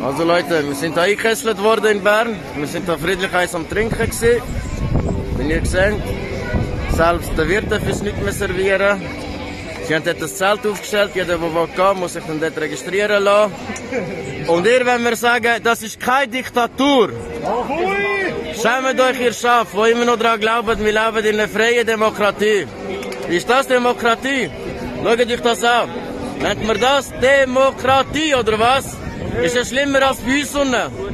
Also Leute, wir sind da eingekesselt worden in Bern. Wir sind da friedlich eins am Trinken gewesen. Wenn ihr seht, selbst der Wirt darf uns nicht mehr servieren. Sie haben dort das Zelt aufgestellt, jeder, der gehen muss sich dann dort registrieren lassen. Und ihr, wenn wir sagen, das ist keine Diktatur. Schämt euch, ihr Schaf, die immer noch daran glauben, wir leben in einer freien Demokratie. Ist das Demokratie? Schaut euch das an. Nennt man das Demokratie, oder was? Ist es schlimmer als bei uns unten?